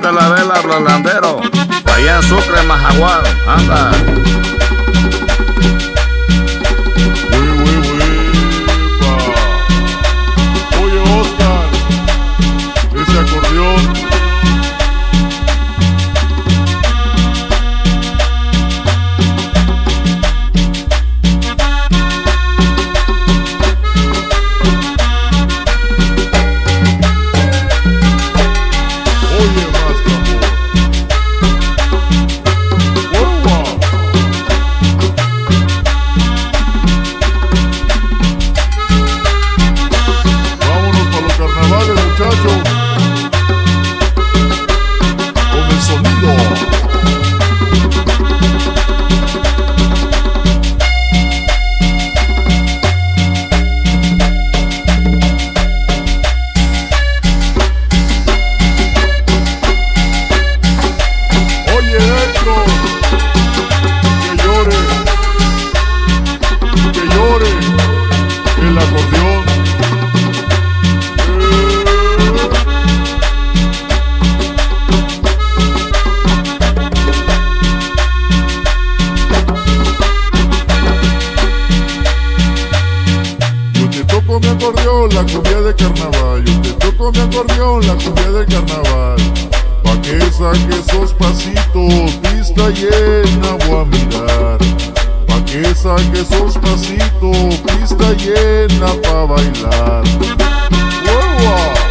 Prende la vela, Rolandero. Allá en Sucre, Majagual. Anda. Oye, Oscar, ese acordeón. Mi acordeón, la cumbia de carnaval. Yo te toco mi acordeón, la cumbia de carnaval. Pa' que saque esos pasitos, pista llena voy a mirar. Pa' que saque esos pasitos, pista llena pa' bailar. ¡Wow!